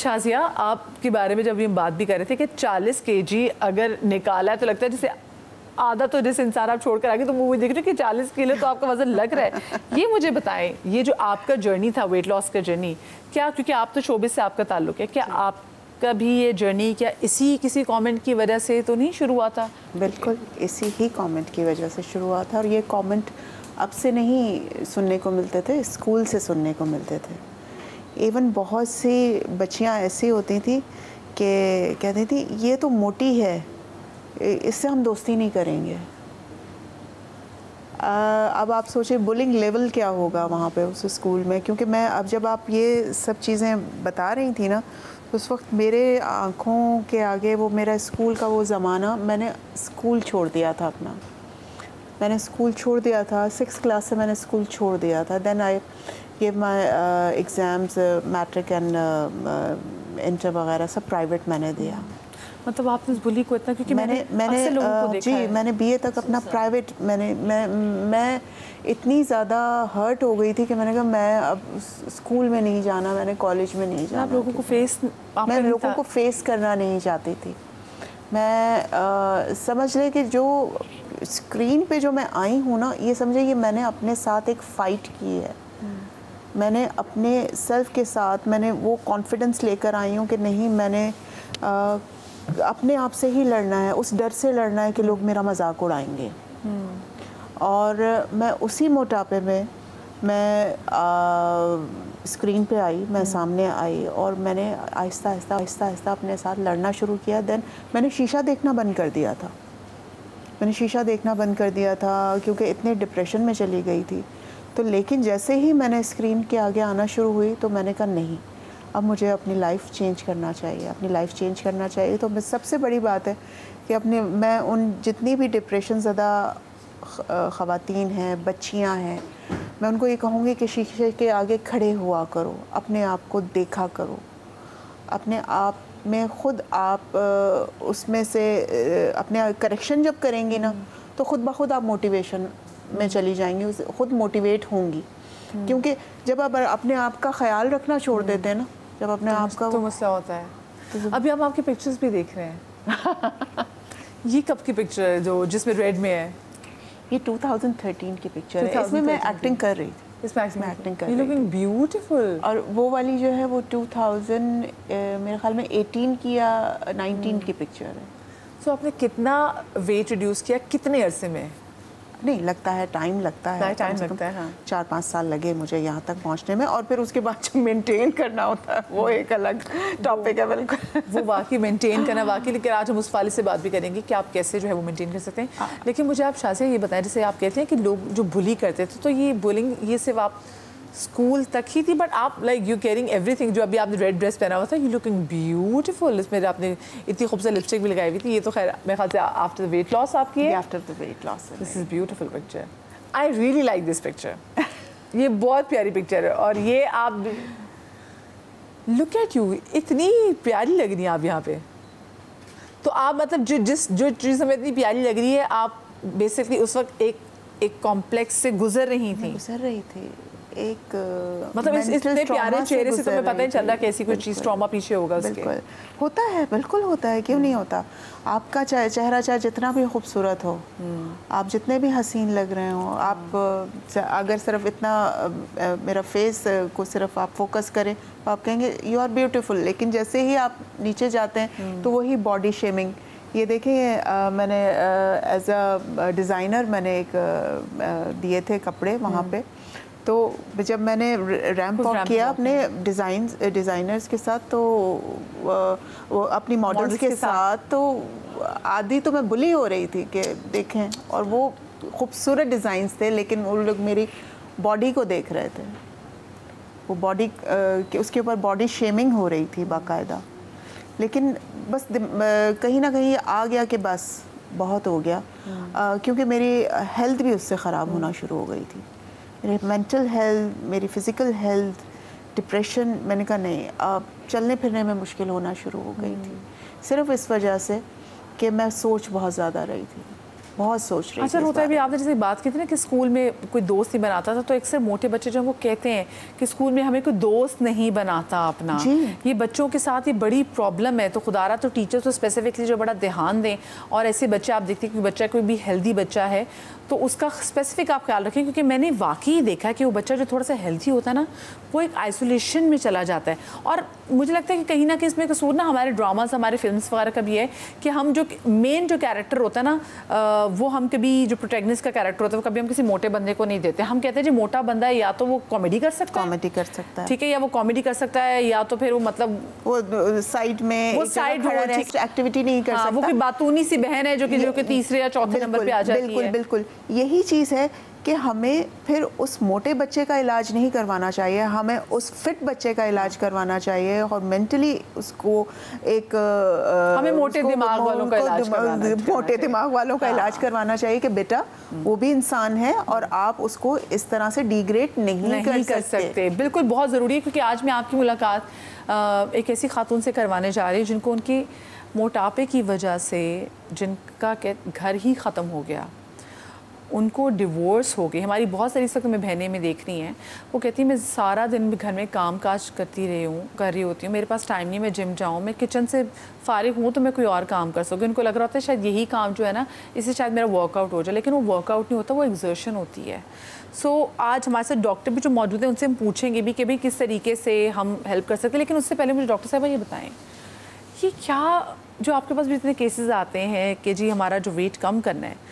شازیہ آپ کے بارے میں جب ہم بات بھی کر رہے تھے کہ 40 kg اگر نکالا ہے تو لگتا ہے جیسے آدھا تو جس انسان آپ چھوڑ کر آگے تو مووی دیکھ رہے کہ 40 کلو تو آپ کا وزن لگ رہا ہے. یہ مجھے بتائیں یہ جو آپ کا جرنی تھا ویٹ لاس کا جرنی, کیا کیونکہ آپ تو شعبے سے آپ کا تعلق ہے, کیا آپ کا بھی یہ جرنی کیا اسی کسی کامنٹ کی وجہ سے تو نہیں شروع ہوا تھا؟ بالکل اسی ہی کامنٹ کی وجہ سے شروع ہوا تھا, اور یہ کامنٹ اب سے نہیں سننے کو ملتے تھے, اسکول سے سننے کو ملتے تھے. ایون بہت سی بچیاں ایسی ہوتی تھیں کہ کہتی تھیں یہ تو موٹی ہے, اس سے ہم دوستی نہیں کریں گے. اب آپ سوچیں بولنگ لیول کیا ہوگا وہاں پہ اس اسکول میں, کیونکہ میں اب جب آپ یہ سب چیزیں بتا رہی تھی نا اس وقت میرے آنکھوں کے آگے وہ میرا اسکول کا وہ زمانہ, میں نے اسکول چھوڑ دیا تھا اپنا, میں نے اسکول چھوڑ دیا تھا 6th کلاس سے میں نے اسکول چھوڑ دیا تھا. Then I gave my exams matric and inter وغیرہ سب پرائیویٹ میں نے دیا. مطلب آپ نے اس بلی کو اتنا, کیونکہ میں نے لوگوں کو دیکھا جی میں نے BA تک اپنا پرائیویٹ میں اتنی زیادہ ہرٹ ہو گئی تھی کہ میں نے کہا میں اب اسکول میں نہیں جانا, میں نے کالج میں نہیں جانا. آپ لوگوں کو میں لوگوں کو فیس کرنا نہیں چاہتی تھی. میں سمجھ لے کہ جو اسکرین پہ جو میں آئی ہوں نا, یہ سمجھے یہ میں نے اپنے ساتھ ایک فائٹ کی ہے. میں نے اپنے سیلف کے ساتھ میں نے وہ کانفیڈنس لے کر آئی ہوں کہ نہیں میں نے اپنے آپ سے ہی لڑنا ہے, اس ڈر سے لڑنا ہے کہ لوگ میرا مذاق اڑائیں گے. اور میں اسی موٹاپے میں اسکرین پہ آئی, میں سامنے آئی اور میں نے آہستہ آہستہ آہستہ آہستہ اپنے ساتھ لڑنا شروع کیا. دین میں نے شیشہ دیکھنا بند کر دیا تھا, میں نے شیشہ دیکھنا بند کر دیا تھا کیونکہ اتنے ڈپریشن میں چلی گئی تھی. تو لیکن جیسے ہی میں نے اسکرین کے آگے آنا شروع ہوئی تو میں نے کہا نہیں اب مجھے اپنی لائف چینج کرنا چاہیے, اپنی لائف چینج کرنا چاہیے. تو سب سے بڑی بات ہے کہ میں ان جتنی بھی ڈپریشن زدہ خواتین ہیں, بچیاں ہیں, میں ان کو یہ کہوں گی کہ شیشے کے آگے کھڑے ہوا کرو, اپنے آپ کو دیکھا کرو, اپنے آپ میں خود آپ اس میں سے اپنے کریکشن جب کریں گی نا تو خود بخود آپ موٹیویشن میں چلی جائیں گی, خود موٹیویٹ ہوں گی. کیونکہ جب آپ اپنے آپ کا خیال رکھنا چھوڑ دیتے ہیں نا, جب اپنے آپ کا تو مسئلہ ہوتا ہے. ابھی ہم آپ کے پکچرز بھی دیکھ رہے ہیں, یہ کب کی پکچر ہے جس میں ریڈ میں ہے؟ یہ 2013 کی پکچر ہے, اس میں میں ایکٹنگ کر رہی تھی. اس میں ایکٹنگ کر رہی تھی. بیوٹیفل. اور وہ والی جو ہے وہ 2000 میرے خیال میں 18 کی یا 19 کی پکچر ہے. سو آپ نے کتنا ویٹ ریڈیوس کیا کتنے عرصے میں؟ نہیں لگتا ہے, ٹائم لگتا ہے, 4-5 سال لگے مجھے یہاں تک پہنچنے میں. اور پھر اس کے بعد جو مینٹین کرنا ہوتا ہے وہ ایک الگ ٹاپک ہے. بالکل وہ واقعی مینٹین کرنا واقعی, لیکن آج ہم اس فالے سے بات بھی کریں گے کہ آپ کیسے جو ہے وہ مینٹین کر سکتے ہیں. لیکن مجھے آپ شازیہ یہ بتائیں, جیسے آپ کہتے ہیں کہ لوگ جو بلی کرتے تھے تو یہ بولنگ یہ صرف آپ اسکول تک ہی تھی, بٹ آپ like you caring everything. جو ابھی آپ نے ریڈ ڈریس پہنا ہوا تھا, یو لکنگ بیوٹیفل, اس میں آپ نے اتنی خوبصورت لپسٹک بھی لگائی ہوئی تھی. یہ تو خیر میرے خیال سے آفٹر ویٹ لاس آپ کی ہے. After the weight loss. This is beautiful picture, I really like this picture. یہ بہت پیاری پکچر ہے, اور یہ آپ لک ایٹ یو, اتنی پیاری لگ رہی ہیں آپ یہاں پہ. تو آپ مطلب جو چیز ہمیں اتنی پیاری لگ رہی ہے, آپ بیسکلی اس وقت ایک کمپلیکس سے گزر رہی تھی. ایک مطلب اتنے پیارے چہرے سے تمہیں پتہ نہیں چل رہا کہ ایسی کوئی چیز ٹراما پیچھے ہوگا اس کے. بالکل ہوتا ہے, بالکل ہوتا ہے, کیوں نہیں ہوتا. آپ کا چہرہ چاہے جتنا بھی خوبصورت ہو, آپ جتنے بھی حسین لگ رہے ہوں, آپ اگر صرف اتنا میرا فیس کو صرف آپ فوکس کریں تو آپ کہیں گے یو آر بیوٹیفل. لیکن جیسے ہی آپ نیچے جاتے ہیں تو وہی باڈی شیمنگ. یہ دیکھیں میں نے ایز اے ڈیزائنر میں نے ایک دیے تھے کپڑے وہاں پہ, تو جب میں نے ریمپ واک کیا اپنے ڈیزائنرز کے ساتھ, تو وہ اپنی ماڈلز کے ساتھ, تو آدھی تو میں بلی ہو رہی تھی کہ دیکھیں, اور وہ خوبصورت ڈیزائنز تھے لیکن وہ لوگ میری باڈی کو دیکھ رہے تھے. وہ باڈی اس کے اوپر باڈی شیمنگ ہو رہی تھی باقاعدہ. لیکن بس کہیں نہ کہیں آ گیا کہ بس بہت ہو گیا, کیونکہ میری ہیلتھ بھی اس سے خراب ہونا شروع ہو گئی تھی. میری مینٹل ہیلتھ, میری فزیکل ہیلتھ, ڈپریشن. میں نے کہا نہیں, اب چلنے پھرنے میں مشکل ہونا شروع ہو گئی تھی, صرف اس وجہ سے کہ میں سوچ بہت زیادہ رہی تھی, بہت سوچ رہی اچھا ہوتا ہے بھی آپ نے جیسے بات کی تھی نا کہ اسکول میں کوئی دوست نہیں بناتا تھا, تو اکثر موٹے بچے جو وہ کہتے ہیں کہ اسکول میں ہمیں کوئی دوست نہیں بناتا اپنا. یہ بچوں کے ساتھ یہ بڑی پرابلم ہے, تو خدا رہا تو ٹیچر تو اسپیسیفکلی جو بڑا دھیان دیں, اور ایسے بچے آپ دیکھتے ہیں کہ بچہ کوئی بھی ہیلدی بچہ ہے تو اس کا اسپیسیفک آپ خیال رکھیں, کیونکہ میں نے واقعی دیکھا کہ وہ بچہ جو تھوڑا سا ہیلتھی ہوتا ہے نا وہ ایک آئسولیشن میں چلا جاتا ہے. اور مجھے لگتا ہے کہ کہیں نہ کہیں اس میں قصور نا ہمارے ڈراماز, ہمارے فلمس وغیرہ کا بھی ہے کہ ہم جو مین جو کیریکٹر ہوتا ہے نا وہ ہم کبھی جو پروٹیگنسٹ کا کیریکٹر ہوتا ہے وہ کبھی ہم کسی موٹے بندے کو نہیں دیتے. ہم کہتے ہیں جو موٹا بندہ ہے یا تو وہ کامیڈی کر سکتا ہے, ٹھیک ہے, یا وہ کامیڈی کر سکتا ہے, یا تو پھر وہ مطلب وہ سائڈ میں ایکٹیویٹی نہیں کر سکتا, وہ کوئی باتونی سی بہن ہے جو کہ تیسرے یا چوتھے نمبر پہ آ جاتی ہے. بالکل یہی چیز ہے کہ ہمیں پھر اس موٹے بچے کا علاج نہیں کروانا چاہیے, ہمیں اس فٹ بچے کا علاج کروانا چاہیے, اور مینٹلی اس کو ایک ہمیں موٹے دماغ والوں کا علاج کروانا چاہیے کہ بیٹا وہ بھی انسان ہے اور آپ اس کو اس طرح سے ڈیگریڈ نہیں کر سکتے. بالکل بہت ضروری ہے, کیونکہ آج میں آپ کی ملاقات ایک ایسی خاتون سے کروانے جا رہی ہوں جن کو ان کی موٹاپے کی وجہ سے جن کا گھر ہی ختم ہو گیا, ان کو ڈیورس ہو گئی. ہماری بہت ساری اس وقت میں بہنیں میں دیکھ رہی ہیں, وہ کہتی ہیں میں سارا دن گھر میں کام کاج کر رہی ہوتی ہوں, میرے پاس ٹائم نہیں, میں جم جاؤں, میں کچن سے فارغ ہوں تو میں کوئی اور کام کر سکوں. ان کو لگ رہا ہوتا ہے شاید یہی کام جو ہے نا اس سے شاید میرا ورک آؤٹ ہو جائے, لیکن وہ ورک آؤٹ نہیں ہوتا, وہ ایگزرشن ہوتی ہے. سو آج ہمارے ساتھ ڈاکٹر بھی جو موجود ہیں ان سے ہم پوچھیں گے بھی کہ بھائی کس طریقے سے ہم ہیلپ کر سکتے ہیں. لیکن اس سے پہلے مجھے ڈاکٹر صاحبہ یہ بتائیں, یہ کیا جو آپ کے پاس بھی اتنے کیسز آتے ہیں کہ جی ہمارا جو ویٹ کم کرنا ہے,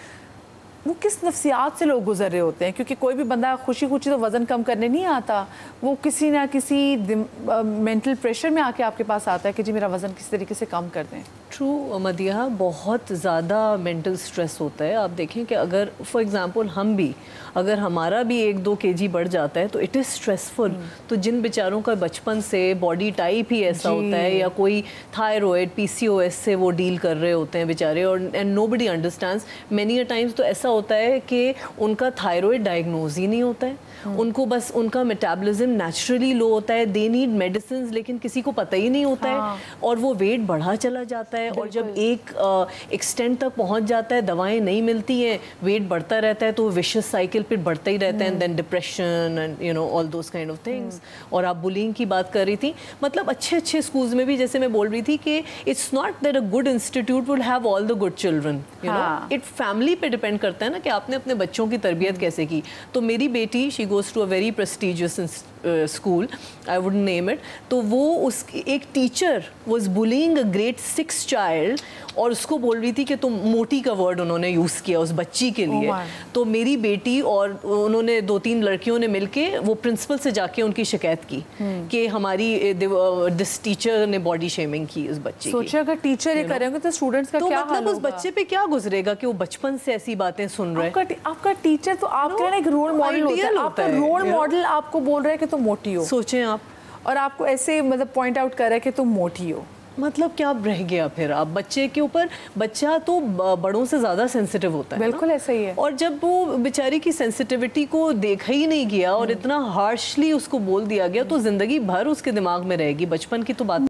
وہ کس نفسیات سے لوگ گزر رہے ہوتے ہیں؟ کیونکہ کوئی بھی بندہ خوشی تو وزن کم کرنے نہیں آتا, وہ کسی نہ کسی مینٹل پریشر میں آ کے آپ کے پاس آتا ہے کہ جی میرا وزن کس طریقے سے کم کر دیں. ٹرو مدیحہ, بہت زیادہ مینٹل سٹریس ہوتا ہے. آپ دیکھیں کہ اگر فار ایگزامپل ہم بھی اگر ہمارا بھی 1-2 kg بڑھ جاتا ہے تو اٹ از اسٹریسفل. تو جن بیچاروں کا بچپن سے باڈی ٹائپ ہی ایسا ہوتا ہے, یا کوئی تھائرائڈ PCOS سے وہ ڈیل کر رہے ہوتے ہیں بیچارے, اور and nobody understands. Many a times تو ایسا ہوتا ہے کہ ان کا تھائرائڈ ڈائگنوز ہی نہیں ہوتا ہے, ان کو بس ان کا میٹابولزم نیچرلی لو ہوتا ہے, دے نیڈ میڈیسنز, لیکن کسی کو پتہ ہی نہیں ہوتا ہے, اور وہ ویٹ بڑھا چلا جاتا ہے. اور جب ایک ایکسٹینٹ تک پہنچ جاتا ہے, دوائیں نہیں ملتی ہیں, ویٹ بڑھتا رہتا ہے, تو ویشس سائیکل پھر بڑھتا ہی رہتا ہے, and then depression and you know all those kind of things. اور آپ بولنگ کی بات کر رہی تھی, مطلب اچھے اسکولز میں بھی جیسے میں بول رہی تھی کہ it's not that a good institute will have all the good children, you know it family پہ ڈپینڈ کرتا ہے نا کہ آپ نے اپنے بچوں کی تربیت کیسے کی. تو میری بیٹی she goes to a very prestigious school, I wouldn't name it, تو وہ اس ایک teacher was bullying a grade 6 child, اور اس کو بول رہی تھی کہ تم موٹی کا ورڈ انہوں نے یوز کیا اس بچی کے لیے. تو میری بیٹی اور انہوں نے 2-3 لڑکیوں نے مل کے وہ پرنسپل سے جا کے ان کی شکایت کی کہ ہماری دس ٹیچر نے باڈی شیمنگ کی اس بچے کی. سوچے اگر ٹیچر یہ کریں گے تو اسٹوڈنٹس کا کیا حال ہوگا؟ مطلب اس بچے پہ کیا گزرے گا کہ وہ بچپن سے ایسی باتیں سن رہے ہیں. آپ کا ٹیچر تو آپ کے ایک رول ماڈل ہوتا ہے, آپ کا رول ماڈل آپ کو بول رہا ہے کہ تم موٹی ہو, سوچیں آپ, اور آپ کو ایسے مطلب پوائنٹ آؤٹ کر رہا ہے کہ تم موٹی ہو. مطلب کیا رہ گیا پھر آپ بچے کے اوپر. بچہ تو بڑوں سے زیادہ سینسٹیو ہوتا ہے, بالکل ایسا ہی ہے, اور جب وہ بیچاری کی سینسٹیوٹی کو دیکھا ہی نہیں گیا اور اتنا ہارشلی اس کو بول دیا گیا, تو زندگی بھر اس کے دماغ میں رہے گی. بچپن کی تو بات